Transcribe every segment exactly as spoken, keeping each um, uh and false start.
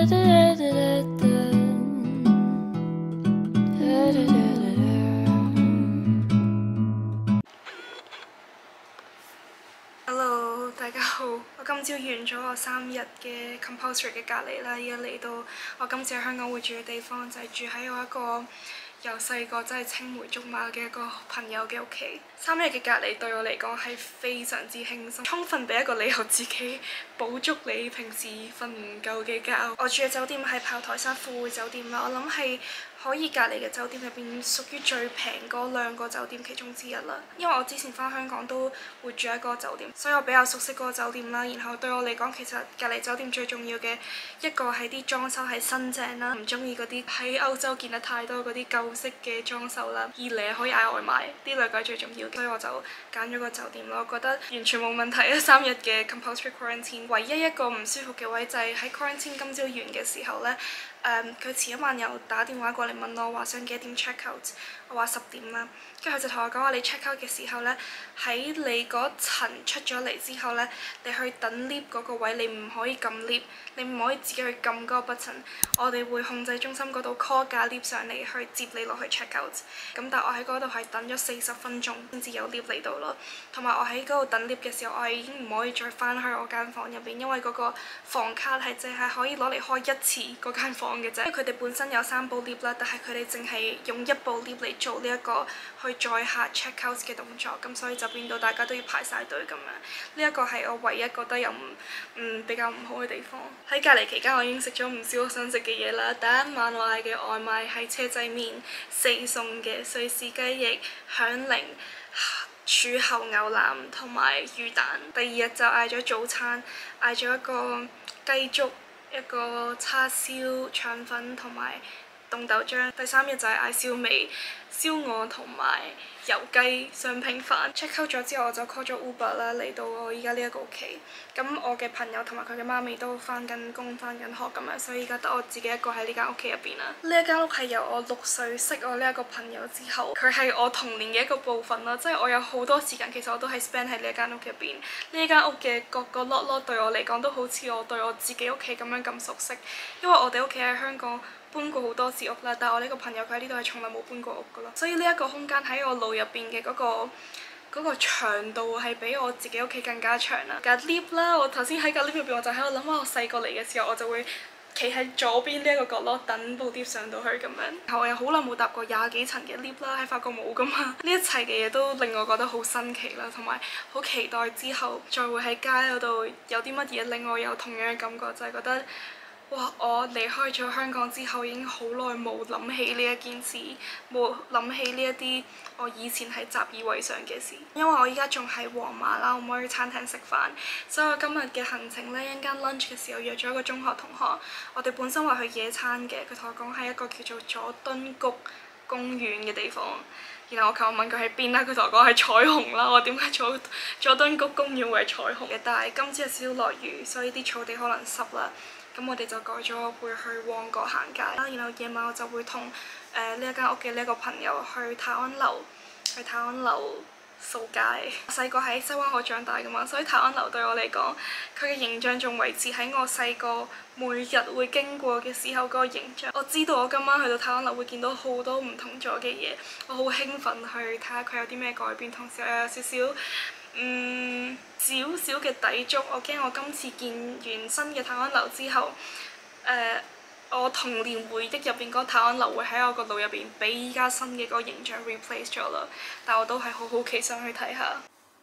Hello， 大家好！我今朝完咗我三日嘅 compulsory 嘅隔離啦，依家嚟到我今次喺香港會住嘅地方，就係、是、住喺我一個由細個真係青梅竹馬嘅一個朋友嘅屋企。三日嘅隔離對我嚟講係非常之輕鬆，充分俾一個理由自己補足你平時瞓唔夠嘅覺。我住嘅酒店係炮台山富匯酒店啦，我諗係可以隔離嘅酒店入邊屬於最平嗰兩個酒店其中之一啦。因為我之前翻香港都會住喺嗰個酒店，所以我比較熟悉嗰個酒店啦。然後對我嚟講，其實隔離酒店最重要嘅一個係啲裝修係新淨啦，唔中意嗰啲喺歐洲見得太多嗰啲舊式嘅裝修啦。二嚟可以嗌外賣，呢兩個係最重要嘅，所以我就揀咗個酒店咯。我覺得完全冇問題啊！三日嘅 compulsory quarantine，唯一一個唔舒服嘅位就係喺 quarantine 今朝完嘅時候呢。誒、um, 佢前一晚又打電話過嚟問我話想幾點 check out，我話十點啦，跟住佢就同我講話你 check out 嘅時候呢，喺你嗰層出咗嚟之後呢，你去等 lift 嗰個位你唔可以撳 lift， 你唔可以自己去撳嗰個 button， 我哋會控制中心嗰度 call 架 lift 上嚟去接你落去 check out。咁但係我喺嗰度係等咗四十分鐘先至有 lift 嚟到咯，同埋我喺嗰度等 lift 嘅時候，我係已經唔可以再翻去我間房入邊，因為嗰個房卡係淨係可以攞嚟開一次嗰間房嘅啫。因為佢哋本身有三部 lift 啦，但係佢哋淨係用一部 lift 嚟做呢一個去載客 check out 嘅動作，咁所以就變到大家都要排晒隊咁樣。呢一個係我唯一覺得有唔嗯比較唔好嘅地方。喺隔離期間，我已經食咗唔少我想食嘅嘢啦。第一晚我嗌嘅外賣係車仔麵四餸嘅瑞士雞翼、響鈴、柱侯牛腩同埋魚蛋。第二日就嗌咗早餐，嗌咗一個雞粥、一個叉燒腸粉同埋凍豆漿。第三日就係嗌燒味、燒鵝同埋油雞雙拼飯。check out 咗之後，我就 call 咗 Uber 啦，嚟到我依家呢一個屋企。咁我嘅朋友同埋佢嘅媽咪都翻緊工、翻緊學咁樣，所以依家得我自己一個喺呢間屋企入邊啦。呢一間屋係由我六歲識我呢一個朋友之後，佢係我童年嘅一個部分啦。即係我有好多時間，其實我都係 spend 喺呢一間屋入邊。呢一間屋嘅各個角落對我嚟講都好似我對我自己屋企咁樣咁熟悉，因為我哋屋企喺香港搬過好多次屋啦，但係我呢個朋友佢喺呢度係從來冇搬過屋噶咯，所以呢一個空間喺我腦入邊嘅嗰個嗰個長度係比我自己屋企更加長啦。架 lift 啦，我頭先喺架 lift 入邊，我就喺度諗話我細個嚟嘅時候，我就會企喺左邊呢一個角落等部 lift 上到去咁樣。然後我又好耐冇搭過廿幾層嘅 lift 啦，喺法國冇噶嘛。呢一切嘅嘢都令我覺得好新奇啦，同埋好期待之後再會喺街嗰度有啲乜嘢令我有同樣嘅感覺，就係覺得哇！我離開咗香港之後已經好耐冇諗起呢一件事，冇諗起呢一啲我以前係習以為常嘅事。因為我依家仲喺皇馬啦，我唔可以去餐廳食飯，所以我今日嘅行程呢，一陣間 lunch 嘅時候約咗一個中學同學，我哋本身話去野餐嘅，佢同我講係一個叫做佐敦谷公園嘅地方。然後我琴日問佢喺邊啦，佢同我講係彩虹啦。我點解佐佐敦谷公園會係彩虹嘅？但係今朝有少少落雨，所以啲草地可能濕啦。咁我哋就改咗會去旺角行街啦，然後夜晚我就會同誒呢一間屋嘅呢一個朋友去泰安樓，去泰安樓掃街。我細個喺西灣河長大㗎嘛，所以泰安樓對我嚟講，佢嘅形象仲維持喺我細個每日會經過嘅時候嗰個形象。我知道我今晚去到泰安樓會見到好多唔同咗嘅嘢，我好興奮去睇下佢有啲咩改變，同時我有少少嗯少少嘅抵觸。我驚我今次見完新嘅泰安樓之後，誒、呃、我童年回憶入邊嗰個泰安樓會喺我個腦入邊俾依家新嘅嗰個形象 replace 咗啦。但我都係好好奇想去睇下。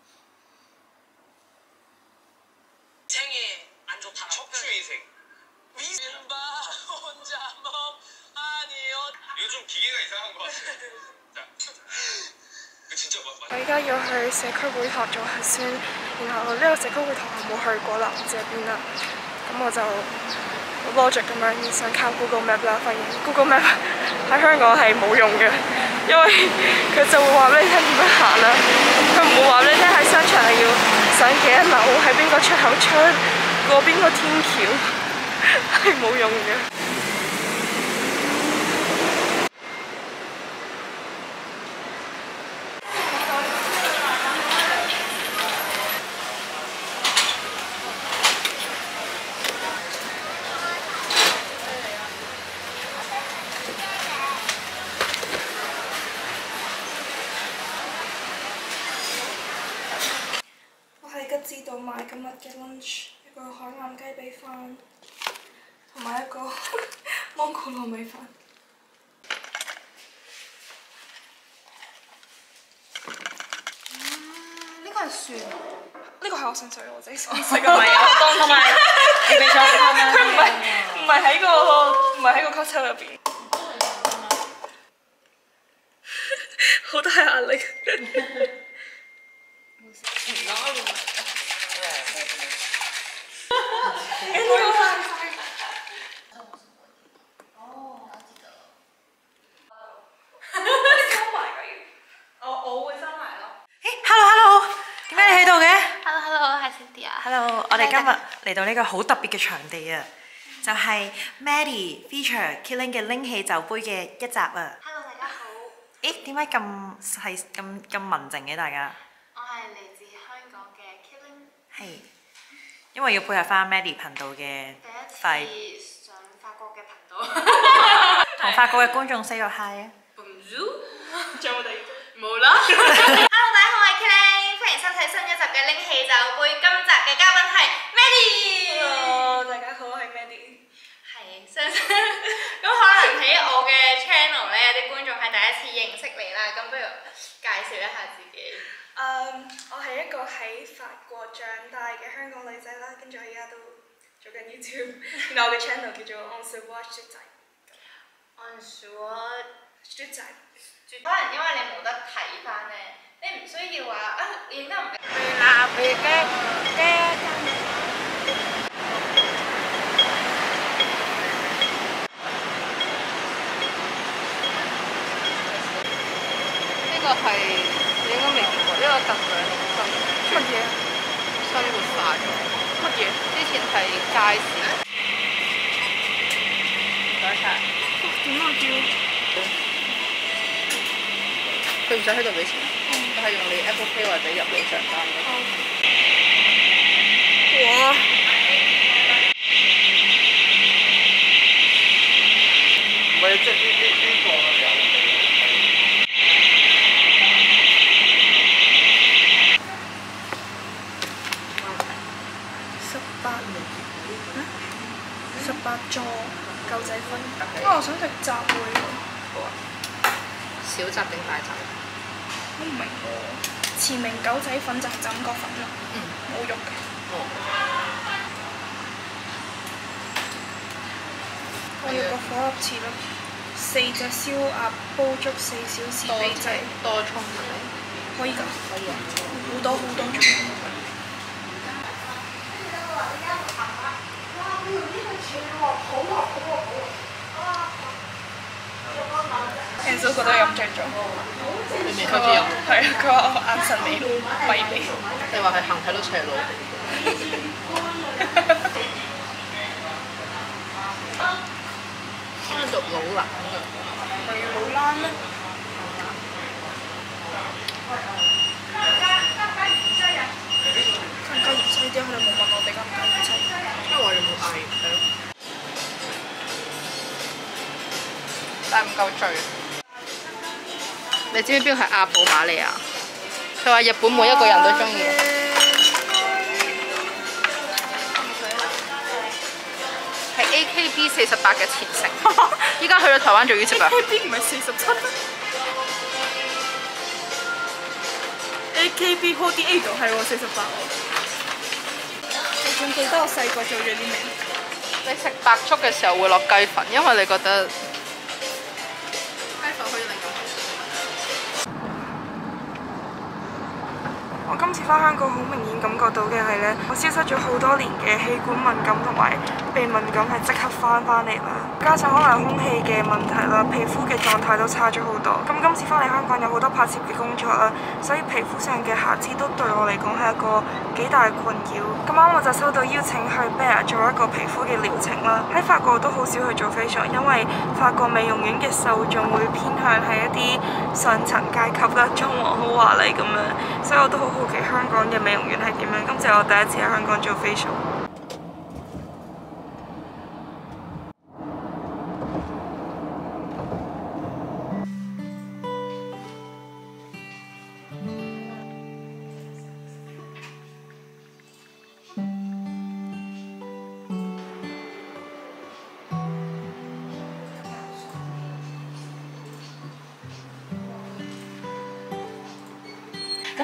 我而家要去社區會堂做核酸，然後呢個社區會堂我冇去過啦，唔知喺邊啦。咁我就好 logic 咁樣想靠 Google Map 啦，發現 Google Map 喺香港係冇用嘅，因為佢就會話俾你聽點樣行啦，佢唔會話俾你聽喺商場係要上幾多樓，喺邊個出口出，過邊個天橋，係冇用嘅。 眼雞髀飯，同埋一個芒果糯米飯。 呢個係蒜， 呢個係我純粹我自己想食嘅，唔係啊， 同埋你俾咗佢咩？ 佢唔係唔係喺個唔係喺個 cocktail 入邊。好大壓力。 唔攞要買。哦，我知道。 收埋㗎要。我我會收埋咯。 誒 ，hello hello， 點解你喺度嘅 Hello Hello，係 Cynthia。 ？Hello， 我哋今日嚟到呢個好特別嘅場地啊，就係 Maddie feature Killing 嘅拎起酒杯嘅一集啊。 Hello， 大家好。 誒，點解咁係咁咁文靜嘅大家？ 我係嚟自香港嘅 Killing。 係，因為要配合翻 Maddie 頻道嘅快。 第一次上法國嘅頻道。 同法國嘅觀眾 say 個 hi 啊 Bonjour。 仲有冇第二個？ 冇啦。Hello， 大家好，我係 Killing， 歡迎收睇新一集嘅拎起酒杯。今集嘅嘉賓係 Maddie。 Hello， 大家好，我係 Maddie。 係，相信咁可能喺我嘅 channel 咧，有啲觀眾係第一次認識你啦，咁不如介紹一下自己。 Um, 我係一個喺法國長大嘅香港女仔啦，跟住我而家都做緊 YouTube， 然後我嘅 channel 叫做 On Se Voit 雪仔。 On Se Voit 雪仔。 可能因為你冇得睇翻咧，你唔需要話啊，認得唔認？嗱，佢嘅嘅。 呢個係你應該未見過，呢個特兩新乜嘢？ 生活化咗。 乜嘢？ 之前係街市。唔該晒。 點啊叫？ 佢唔使喺度俾錢，佢係用你 Apple Pay 或者入你帳單嘅。 哇！ 唔係即係呢呢呢個遊戲。 十八嗯？十八座狗仔粉。啊！我想食雜燴喎。好啊。 小集定大集？ 我唔明喎，前明狗仔粉就係就咁個粉咯， 嗯， 冇肉嘅。 哦。 我要個火鴨翅咯，四隻燒鴨煲足四小時多俾仔， 多葱係咪？ 可以㗎， 可以啊。 好多好多種。有陣時都覺得飲醉咗。 你未開始飲？ 係啊，佢話我眼神未閉鼻。 你話係行睇到斜路。喺度讀老蘭㗎。 咪好蘭咩？更加芫茜啲，佢哋冇問我哋加唔加芫茜。 因為我哋冇嗌係咯。但係唔夠醉。你知唔知邊個係阿布瑪利亞？佢話日本每一個人都中意。係 A K B 四十八嘅前程。依家去咗台灣做 YouTube 啊 A K B 唔係四十七咩 ？A K B forty eight 係喎，四十八喎。你仲記得我細個做咗啲咩？ 你食白粥嘅時候會落雞粉，因為你覺得雞粉可以令到好食。 我今次翻香港好明顯感覺到嘅係呢，我消失咗好多年嘅氣管敏感同埋鼻敏感係即刻翻返嚟啦，加上可能空氣嘅問題啦，皮膚嘅狀態都差咗好多。咁今次翻嚟香港有好多拍攝嘅工作啦，所以皮膚上嘅瑕疵都對我嚟講係一個幾大困擾。咁啱我就收到邀請去 Bear 做一個皮膚嘅療程啦。喺法國都好少去做 facial， 因為法國美容院嘅受眾會偏向係一啲上層階級啦，裝潢好華麗咁樣，所以我都好好奇香港嘅美容院係點樣。今次係我第一次喺香港做 facial。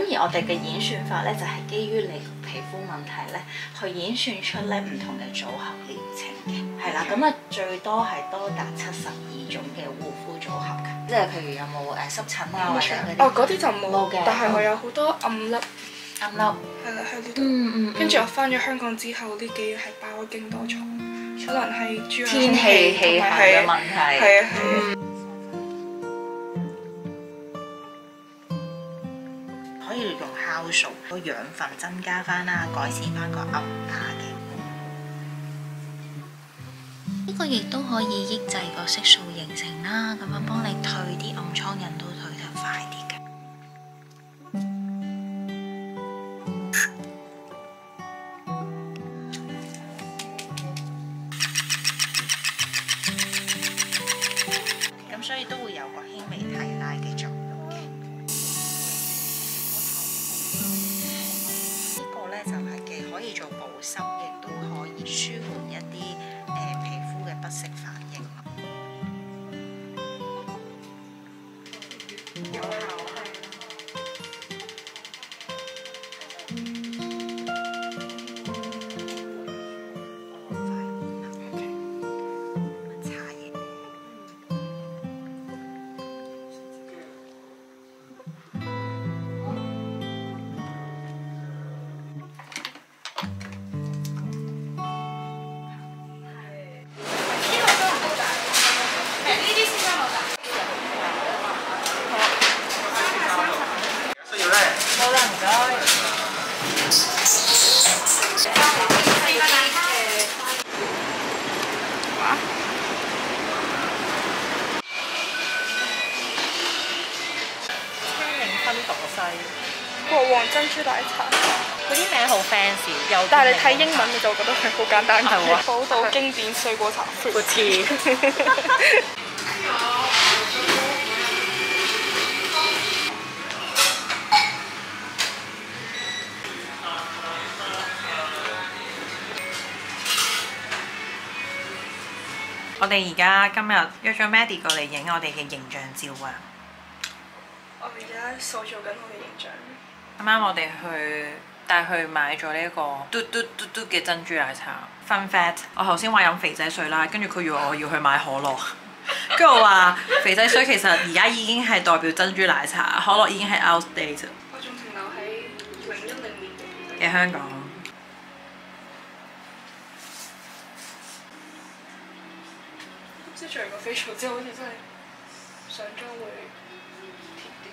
而我哋嘅演算法咧，就係、是、基於你皮膚問題咧，去演算出咧唔同嘅組合療程嘅，係啦。咁啊，最多係多達七十二種嘅護膚組合嘅，即係譬如有冇誒濕疹啊或者嗰啲。 哦，嗰啲就冇冇嘅， 但係我有好多暗粒， 暗粒。 係啦喺呢度。 嗯嗯。 跟住我翻咗香港之後，呢幾日係爆咗勁多瘡，可能係主要係天氣氣候嘅問題。 係啊係啊。 可以用酵素個養分增加翻啦，改善翻個暗啞嘅。呢個亦都可以抑制個色素形成啦，咁樣幫你退啲暗瘡印都退得快啲嘅。咁所以都會有個輕微提拉嘅作用。就係既可以做保濕，亦都可以舒緩一啲誒、呃、皮膚嘅不適反應咯。有效係。茶葉。好啦，唔該。 青檸分朵西， 國王珍珠奶茶， 嗰啲名好 fancy，又但係你睇英文你就覺得佢好簡單嘅。 係喎寶島經典水果茶 good tea。我哋而家今日約咗 Maddie 過嚟影我哋嘅形象照啊！ 我而家塑造緊我嘅形象。 啱啱我哋去帶去買咗呢一個嘟嘟嘟嘟嘅珍珠奶茶。Fun fact，我頭先話飲肥仔水啦，跟住佢以為我要去買可樂，跟住我話肥仔水其實而家已經係代表珍珠奶茶，可樂已經係 outdated。 我仲停留喺二零一零年嘅香港。 即係做完個 facial 之後，好似真係上妝會貼啲。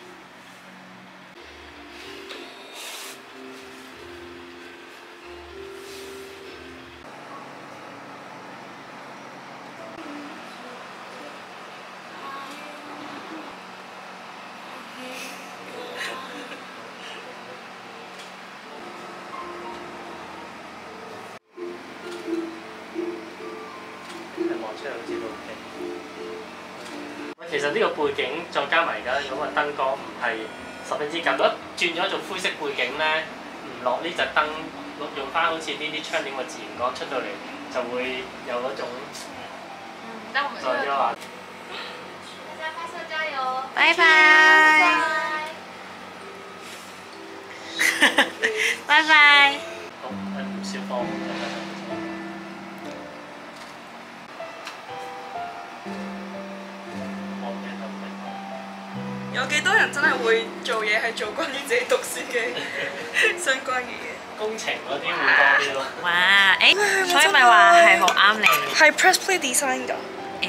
其實呢個背景再加埋而家如果個燈光唔係十分之夾，如果轉咗做灰色背景咧，唔落呢隻燈，用翻好似呢啲窗簾嘅自然光出到嚟，就會有嗰種嗯，但我們再優化。 大家拍攝加油！ 拜拜。拜拜。 好，係吳少芳。 有幾多人真係會做嘢係做關於自己讀書嘅相關嘅嘢？ 工程嗰啲會多啲咯。 哇！誒，所以咪話係好啱你。 係 press play design 㗎。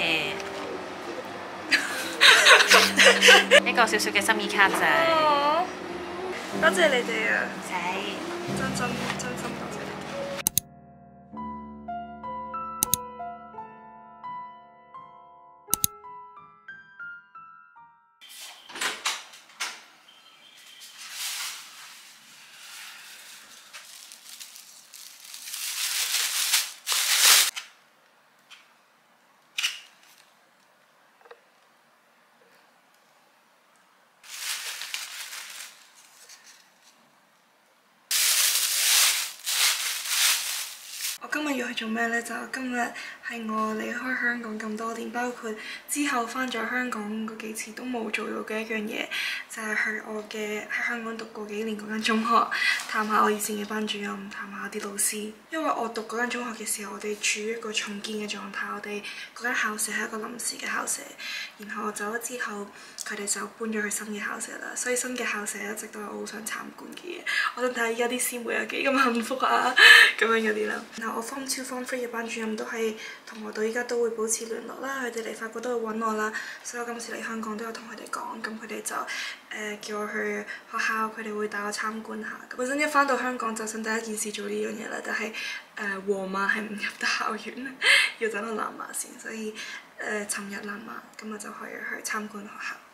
誒，一個小小嘅心意卡仔。 哦，多謝你哋啊！ 唔使。 真心真心多謝你哋。 今日要去做咩呢？就今日係我離開香港咁多年，包括之後翻咗香港嗰幾次都冇做到嘅一樣嘢，就係、是、去我嘅喺香港讀過幾年嗰間中學，探下我以前嘅班主任，探下啲老師。因為我讀嗰間中學嘅時候，我哋處於一個重建嘅狀態，我哋嗰間校舍係一個臨時嘅校舍，然後我走咗之後，佢哋就搬咗去新嘅校舍啦。所以新嘅校舍一直都係我好想參觀嘅嘢，我想睇下依家啲師妹有幾咁幸福啊咁樣嗰啲啦。然後我 Form Two、Form Three 嘅班主任都係同我到依家都會保持聯絡啦，佢哋嚟法國都會揾我啦，所以我今次嚟香港都有同佢哋講，咁佢哋就誒、呃、叫我去學校，佢哋會帶我參觀下。本身一翻到香港就想第一件事做呢樣嘢啦，但係誒皇馬係唔入得校園，要等到南馬先，所以誒尋、呃、日南馬，咁我就可以去參觀學校。